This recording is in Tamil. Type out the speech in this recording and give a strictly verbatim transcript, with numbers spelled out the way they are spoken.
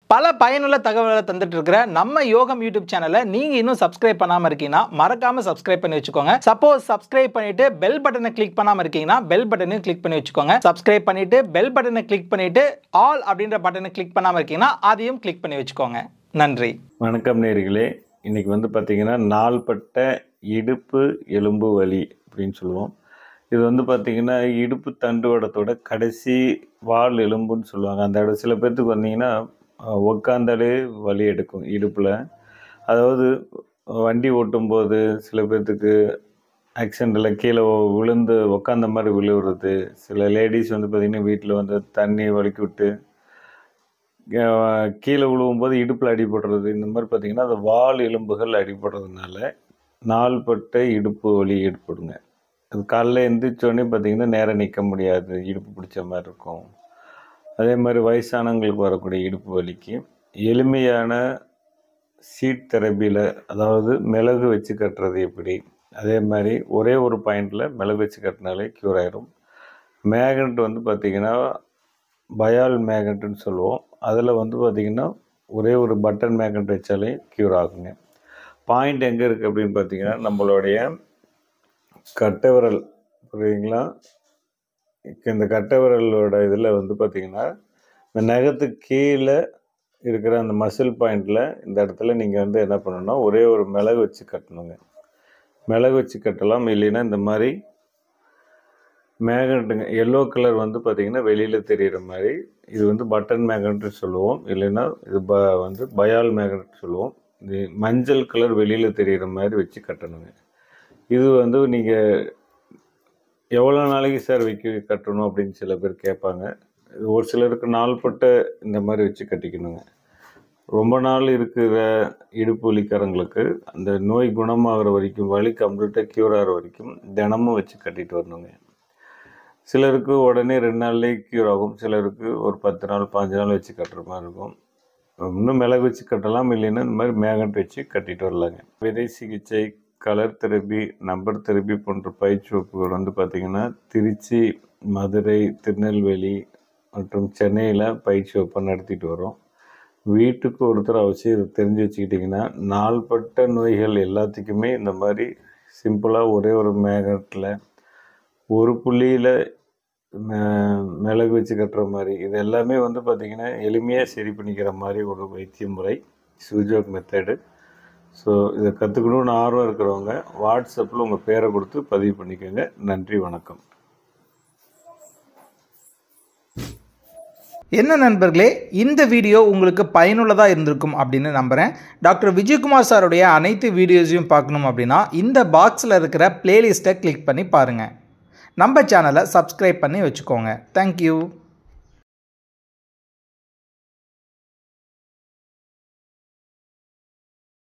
பல பயனுள்ள தகவல்களை தந்துட்டு இருக்கிற நம்ம யோகம் யூடியூப் சேனலை நீங்க இன்னும் சப்ஸ்கிரைப் பண்ணாம இருக்கீங்கன்னா மறக்காம சப்ஸ்கிரைப் பண்ணி வச்சுக்கோங்க. சப்போஸ் சப்ஸ்கிரைப் பண்ணிட்டு பெல் பட்டனை கிளிக் பண்ணாம இருக்கீங்கன்னா பெல் பட்டனையும் கிளிக் பண்ணி வச்சுக்கோங்க. சப்ஸ்கிரைப் பண்ணிட்டு பெல் பட்டனை கிளிக் பண்ணிட்டு ஆல் அப்படின்ற பட்டனை கிளிக் பண்ணாம இருக்கீங்கன்னா அதையும் கிளிக் பண்ணி வச்சுக்கோங்க. நன்றி. வணக்கம் நேயர்களே. இன்னைக்கு வந்து பார்த்தீங்கன்னா நாள்பட்ட இடுப்பு எலும்பு வலி அப்படின்னு சொல்லுவோம். இது வந்து பார்த்தீங்கன்னா இடுப்பு தண்டுவடத்தோட கடைசி வால் எலும்புன்னு சொல்லுவாங்க. அந்த இடம் சில பேர்த்துக்கு வந்தீங்கன்னா உக்காந்தாலே வலி எடுக்கும் இடுப்பில். அதாவது வண்டி ஓட்டும்போது சில பேர்த்துக்கு ஆக்சிடெண்ட்டில் கீழே விழுந்து உக்காந்த மாதிரி விழுவுறது. சில லேடிஸ் வந்து பார்த்திங்கன்னா வீட்டில் வந்து தண்ணி வலிக்கி விட்டு கீழே விழுவும்போது இடுப்பில் அடிபடுறது. இந்த மாதிரி பார்த்திங்கன்னா அந்த வால் எலும்புகள் அடிபடுறதுனால நாள்பட்ட இடுப்பு வலி ஏற்படுங்க. அது காலைல எழுந்திரிச்சோடனே பார்த்திங்கன்னா நேரம் நிற்க முடியாது, இடுப்பு பிடிச்ச மாதிரி இருக்கும். அதே மாதிரி வயசானவங்களுக்கு வரக்கூடிய இடுப்பு வலிக்கு எளிமையான சீட் தெரப்பியில், அதாவது மிளகு வச்சு கட்டுறது எப்படி, அதே மாதிரி ஒரே ஒரு பாயிண்டில் மிளகு வச்சு கட்டினாலே க்யூர் ஆகிடும். மேக்னெட் வந்து பார்த்திங்கன்னா பயால் மேக்னெட்டுன்னு சொல்லுவோம். அதில் வந்து பார்த்திங்கன்னா ஒரே ஒரு பட்டன் மேக்னெட் வச்சாலே க்யூர் ஆகுங்க. பாயிண்ட் எங்கே இருக்குது அப்படின்னு பார்த்திங்கன்னா நம்மளுடைய கட்டை விரல், புரியுதுங்களா? இந்த கட்டை விரலோட இதில் வந்து பார்த்திங்கன்னா இந்த நகத்துக்கு கீழே இருக்கிற அந்த மசில் பாயிண்டில் இந்த இடத்துல நீங்கள் வந்து என்ன பண்ணணும்னா ஒரே ஒரு மிளகு வச்சு கட்டணுங்க. மிளகு வச்சு கட்டலாம். இல்லைன்னா இந்த மாதிரி மேக்னெட்டுங்க, எல்லோ கலர் வந்து பார்த்திங்கன்னா வெளியில் தெரிகிற மாதிரி, இது வந்து பட்டன் மேக்னெட்னு சொல்லுவோம். இல்லைன்னா இது ப வந்து பயால் மேக்னெட் சொல்லுவோம். இது மஞ்சள் கலர் வெளியில் தெரிகிற மாதிரி வச்சு கட்டணுங்க. இது வந்து நீங்கள் எவ்வளோ நாளைக்கு சார் வைக்க கட்டணும் அப்படின்னு சில பேர் கேட்பாங்க. ஒரு சிலருக்கு நாள்பட்ட இந்த மாதிரி வச்சு கட்டிக்கணுங்க. ரொம்ப நாள் இருக்கிற இடுப்பு வலிக்காரங்களுக்கு அந்த நோய் குணமாகிற வரைக்கும், வலி கம்ப்ளீட்டாக க்யூர் ஆகிற வரைக்கும் தினமும் வச்சு கட்டிட்டு வரணுங்க. சிலருக்கு உடனே ரெண்டு நாள்லேயே க்யூர் ஆகும். சிலருக்கு ஒரு பத்து நாள் பாஞ்சு நாள் வச்சு கட்டுற மாதிரி இருக்கும். இன்னும் மிளகு வச்சு கட்டலாம். இல்லைன்னா இந்த மாதிரி மேக்னெட் வச்சு கட்டிட்டு வரலாங்க. விதை சிகிச்சை, கலர் தெரப்பி, நம்பர் தெரப்பி போன்ற பயிற்சி வகுப்புகள் வந்து பார்த்திங்கன்னா திருச்சி, மதுரை, திருநெல்வேலி மற்றும் சென்னையில் பயிற்சி வகுப்பு நடத்திட்டு வரோம். வீட்டுக்கு ஒருத்தர் அவசியம் இதை தெரிஞ்சு வச்சுக்கிட்டிங்கன்னா நாள்பட்ட நோய்கள் எல்லாத்துக்குமே இந்த மாதிரி சிம்பிளாக ஒரே ஒரு மேக்னெட்டில் ஒரு புள்ளியில் மிளகு வச்சு கட்டுற மாதிரி, இது எல்லாமே வந்து பார்த்திங்கன்னா எளிமையாக சரி பண்ணிக்கிற மாதிரி ஒரு வைத்திய முறை, சுஜோக் மெத்தடு. ஸோ இதை கற்றுக்கணுன்னு ஆர்வம் இருக்கிறவங்க வாட்ஸ்அப்பில் உங்கள் பேரை கொடுத்து பதிவு பண்ணிக்கோங்க. நன்றி, வணக்கம். என்ன நண்பர்களே, இந்த வீடியோ உங்களுக்கு பயனுள்ளதாக இருந்திருக்கும் அப்படின்னு நம்புகிறேன். டாக்டர் விஜயகுமார் சாருடைய அனைத்து வீடியோஸையும் பார்க்கணும் அப்படின்னா இந்த பாக்ஸில் இருக்கிற பிளேலிஸ்ட்டை கிளிக் பண்ணி பாருங்கள். நம்ம சேனலை சப்ஸ்கிரைப் பண்ணி வச்சுக்கோங்க. தேங்க்யூ.